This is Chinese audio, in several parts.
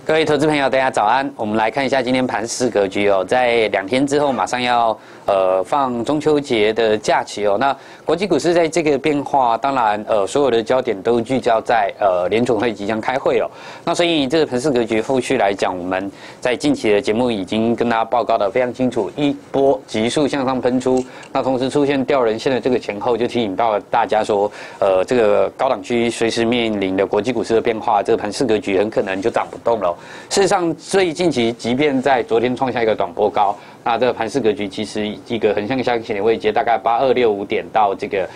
各位投资朋友，大家早安。我们来看一下今天盘势格局哦，在2天之后马上要放中秋节的假期哦。那国际股市在这个变化，当然所有的焦点都聚焦在联储会即将开会哦。那所以这个盘势格局后续来讲，我们在近期的节目已经跟大家报告的非常清楚，一波急速向上喷出，那同时出现吊人线的这个前后，就提醒到大家说，这个高档区随时面临的国际股市的变化，这个盘势格局很可能就涨不动了。事实上，最近期即便在昨天创下一个短波高，那这个盘势格局其实一个横向箱型的位阶，大概8265点到这个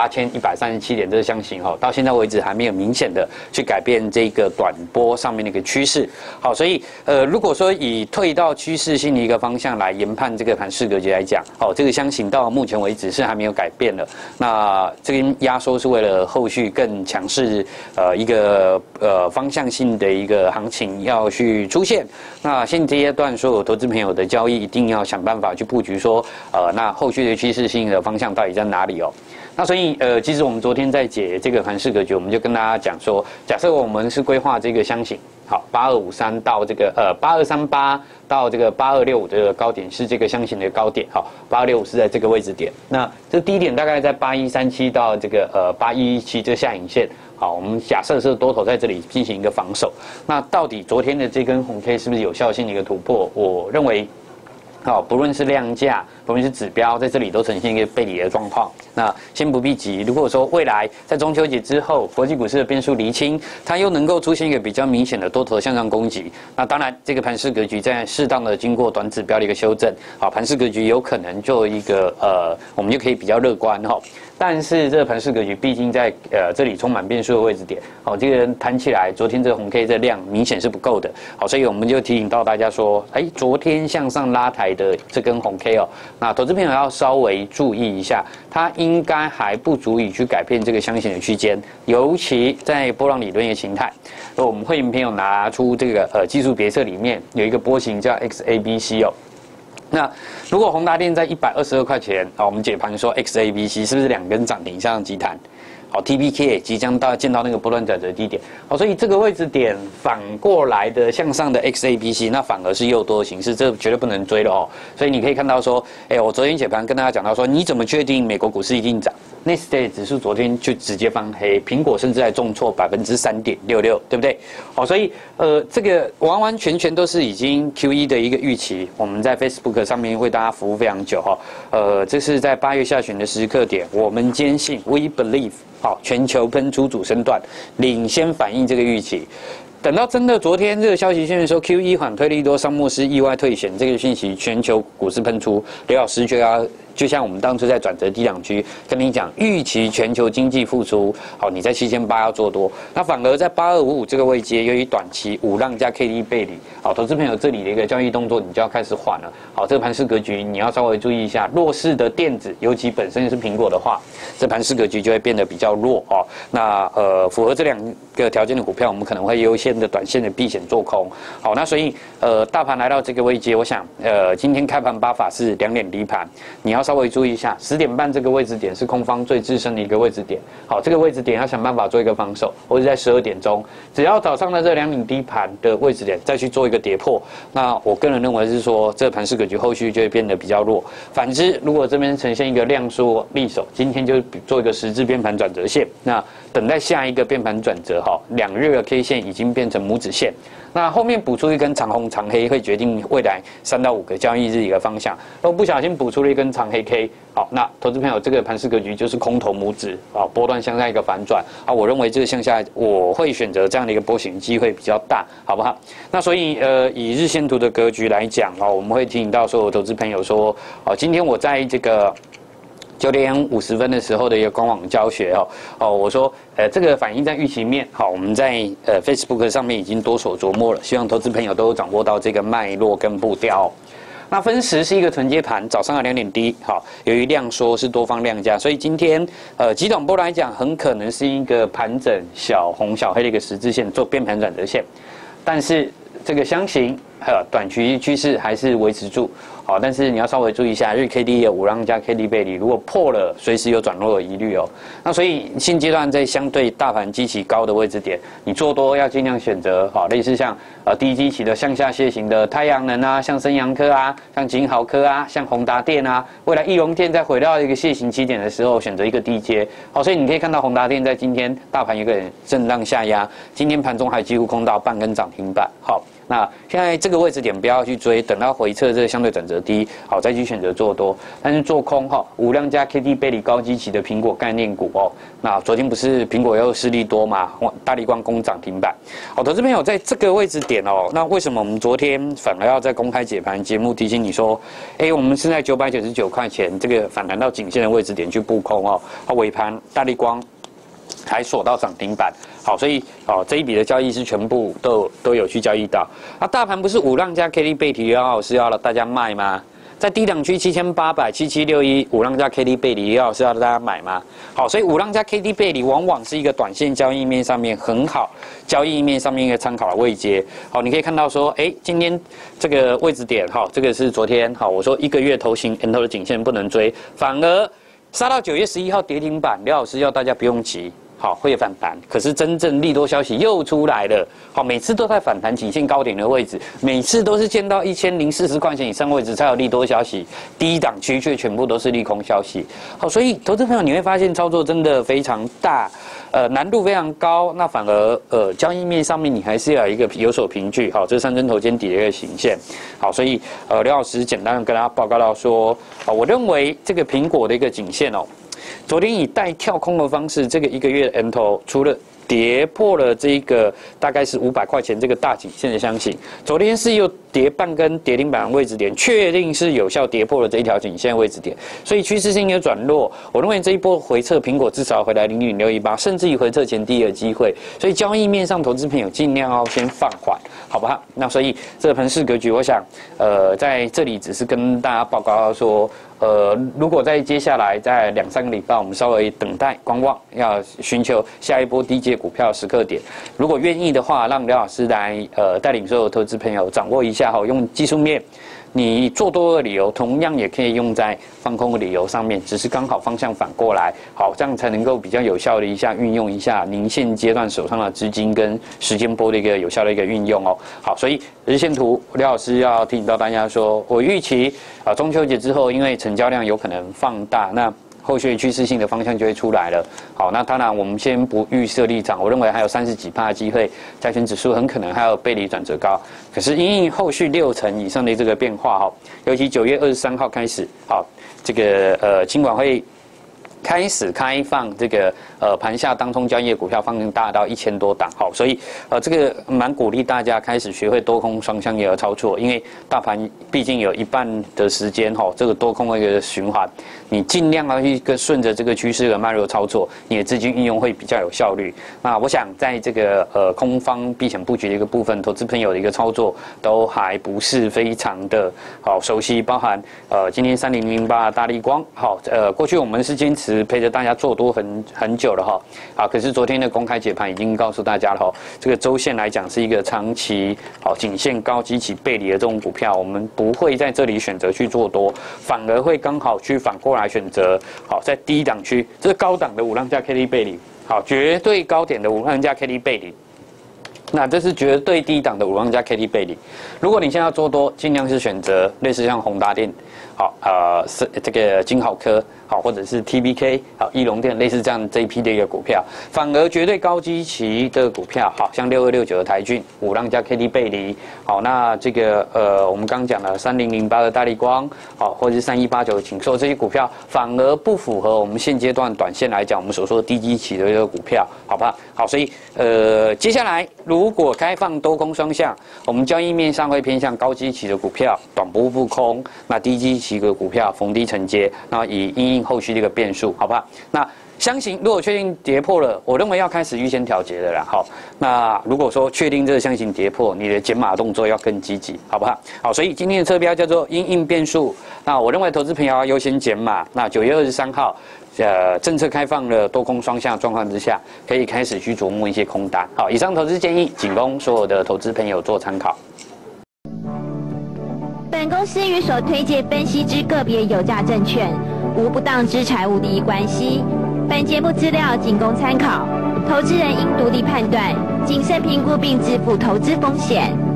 8137点这个箱型到现在为止还没有明显的去改变这个短波上面的一个趋势。好，所以如果说以退到趋势性的一个方向来研判这个盘势格局来讲，这个箱型到目前为止是还没有改变的。那这个压缩是为了后续更强势一个方向性的一个行情要去出现。那现阶段所有投资朋友的交易一定要想办法去布局说，那后续的趋势性的方向到底在哪里哦？那所以其实我们昨天在解这个盘势格局，我们就跟大家讲说，假设我们是规划这个箱型，好，8253到这个8238到这个8265的高点是这个箱型的高点，好，8265是在这个位置点，那这低点大概在8137到这个8117这下影线。好，我们假设是多头在这里进行一个防守，那到底昨天的这根红 K 是不是有效性的一个突破？我认为，不论是量价，不论是指标，在这里都呈现一个背离的状况。那先不必急，如果说未来在中秋节之后，国际股市的变数厘清，它又能够出现一个比较明显的多头向上攻击，那当然这个盘势格局在适当的经过短指标的一个修正，盘势格局有可能就一个我们就可以比较乐观哈。但是这个盘势格局毕竟在这里充满变数的位置点，这个弹起来，昨天这个红 K 的量明显是不够的，所以我们就提醒到大家说，昨天向上拉抬的这根红 K 那投资朋友要稍微注意一下，它应该还不足以去改变这个箱型的区间，尤其在波浪理论的形态，我们会员朋友拿出这个技术别册里面有一个波形叫 XABC 那如果宏达电在122块钱，我们解盘说 XABC 是不是2根涨停以上的急弹？好 ，TPK 也即将见到那个波段转折低点，所以这个位置点反过来的向上的 XABC， 那反而是诱多的形式，这绝对不能追了所以你可以看到说，我昨天解盘跟大家讲到说，你怎么确定美国股市一定涨？Nasdaq 指数昨天就直接翻黑，苹果甚至还重挫3.66%，对不对？所以这个完完全全都是已经 Q1 的一个预期，我们在 Facebook 上面为大家服务非常久这是在8月下旬的时刻点，我们坚信 We believe。全球喷出主升段，领先反映这个预期。等到真的昨天这个消息宣布说 Q1 缓推利多，桑莫斯意外退险这个讯息，全球股市喷出，刘老师就像我们当初在转折低档区跟你讲，预期全球经济复苏，你在7800要做多，那反而在8255这个位阶，由于短期五浪加 KD 背离，投资朋友这里的一个交易动作你就要开始缓了。这个盘势格局你要稍微注意一下，弱势的电子，尤其本身是苹果的话，这盘势格局就会变得比较弱那符合这2个条件的股票，我们可能会优先的短线的避险做空。那所以大盘来到这个位阶，我想今天开盘8法是2点低盘，你要稍微注意一下，10点半这个位置点是空方最资深的一个位置点。这个位置点要想办法做一个防守，或者在12点钟，只要早上的这2点低盘的位置点再去做一个跌破，那我个人认为是说，这个盘势格局后续就会变得比较弱。反之，如果这边呈现一个量缩利守，今天就做一个十字变盘转折线，那等待下一个变盘转折2日的 K 线已经变成拇指线。那后面补出一根长红长黑，会决定未来3到5个交易日一个方向。如果不小心补出了一根长黑 K， 那投资朋友这个盘势格局就是空头拇指波段向下一个反转我认为这个向下我会选择这样的一个波形机会比较大，好不好？那所以以日线图的格局来讲我们会提醒到所有投资朋友说今天我在这个9点50分的时候的一个官网教学我说这个反映在预期面我们在Facebook 上面已经多所琢磨了，希望投资朋友都掌握到这个脉络跟步调那分时是一个承接盘，早上的2点低由于量缩是多方量价，所以今天极短波来讲，很可能是一个盘整小红小黑的一个十字线做变盘转折线，但是这个箱型短期趋势还是维持住。好，但是你要稍微注意一下，日 K D 的5浪加 K D 背离，如果破了，随时有转弱的疑虑哦。那所以现阶段在相对大盘基期高的位置点，你做多要尽量选择好，类似像低基期的向下楔形的太阳能啊，像升阳科啊，像景好科啊，像宏达电啊，未来义隆电在回到一个楔形起点的时候，选择一个低阶。好，所以你可以看到宏达电在今天大盘有个震荡下压，今天盘中还几乎空到半根涨停板。好。那现在这个位置点不要去追，等到回撤这个相对转折低，好再去选择做多。但是做空哈，5量加 KD 背离高基期的苹果概念股哦。那昨天不是苹果又势力多嘛，大立光攻涨停板。好，投资朋友在这个位置点哦，那为什么我们昨天反而要在公开解盘节目提醒你说，我们是在999块钱这个反弹到颈线的位置点去布空哦，尾盘大立光还锁到涨停板。好，所以这一笔的交易是全部都有去交易到。那大盘不是5浪加 KD 背离要是要大家卖吗？在低档区78007761，5浪加 KD 背离要是要大家买吗？好，所以5浪加 KD 背离往往是一个短线交易面上面很好，交易面上面一个参考的位阶。好，你可以看到说，今天这个位置点，这个是昨天，我说1个月头型 N 头的颈线不能追，反而杀到9月11号跌停板，廖老师要大家不用急。好，会反弹，可是真正利多消息又出来了。好，每次都在反弹颈线高点的位置，每次都是见到1040块钱以上位置才有利多消息，低档区却全部都是利空消息。好，所以投资朋友你会发现操作真的非常大，难度非常高。那反而交易面上面你还是要有一个有所凭据。好，这是3针头肩底的一个形线。好，所以刘老师简单的跟大家报告到说，我认为这个苹果的一个颈线哦。昨天以带跳空的方式，这个1个月的 N 头除了跌破了这个大概是500块钱这个大颈线的箱型，昨天是又跌半根跌停板的位置点，确定是有效跌破了这一条颈线位置点，所以趋势性的转弱，我认为这一波回撤苹果至少回来0.618，甚至于回撤前低的机会，所以交易面上投资朋友尽量要先放缓，好不好？那所以这个盘势格局，我想在这里只是跟大家报告说。如果在接下来在2-3个礼拜，我们稍微等待观望，要寻求下一波低阶股票时刻点。如果愿意的话，让刘老师来带领所有投资朋友掌握一下哈，用技术面。你做多的理由，同样也可以用在放空的理由上面，只是刚好方向反过来，好，这样才能够比较有效的运用一下您现阶段手上的资金跟时间波的一个有效的一个运用哦。好，所以日线图，刘老师要提醒到大家说，我预期中秋节之后，因为成交量有可能放大，那后续趋势性的方向就会出来了。好，那当然我们先不预设立场，我认为还有30几%的机会，加权指数很可能还有背离转折高。可是因应后续6成以上的这个变化哈，尤其9月23号开始，好，这个金管会开始开放这个盘下当冲交易的股票放大到1000多档，好，所以这个蛮鼓励大家开始学会多空双向的操作，因为大盘毕竟有一半的时间这个多空的一个循环，你尽量要去顺着这个趋势的脉络操作，你的资金运用会比较有效率。那我想在这个空方避险布局的一个部分，投资朋友的一个操作都还不是非常的熟悉，包含今天3008大立光，好，过去我们是坚持陪着大家做多很久了哈，啊，可是昨天的公开解盘已经告诉大家了哈，这个周线来讲是一个长期颈线高基期背离的这种股票，我们不会在这里选择去做多，反而会刚好去反过来选择在低档区，这是高档的5浪加 KD 背离，好，绝对高点的5浪加 KD 背离。那这是绝对低档的5浪加 KD 背离。如果你现在要做多，尽量是选择类似像宏达电，好，是这个金好科，好，或者是 TBK， 好，义隆电，类似这样这一批的一个股票，反而绝对高基期的股票，好像6269的台骏5浪加 KD 背离，好，那这个我们刚讲了3008的大立光，好，或者是3189的景硕这些股票，反而不符合我们现阶段短线来讲我们所说的低基期的一个股票，好不好？好，所以接下来如果开放多空双向，我们交易面上会偏向高基期的股票，短波布空；那低基期的股票逢低承接，然后以因应后续的一个变数，好不好？那箱型如果确定跌破了，我认为要开始预先调节的啦。好，那如果说确定这个箱型跌破，你的减码动作要更积极，好不好？好，所以今天的侧标叫做因应变数。那我认为投资朋友要优先减码。那9月23号。政策开放了多空双向状况之下，可以开始去琢磨一些空单。好，以上投资建议仅供所有的投资朋友做参考。 公司与所推介分析之个别有价证券无不当之财务利益关系。本节目资料仅供参考，投资人应独立判断、谨慎评估并自负投资风险。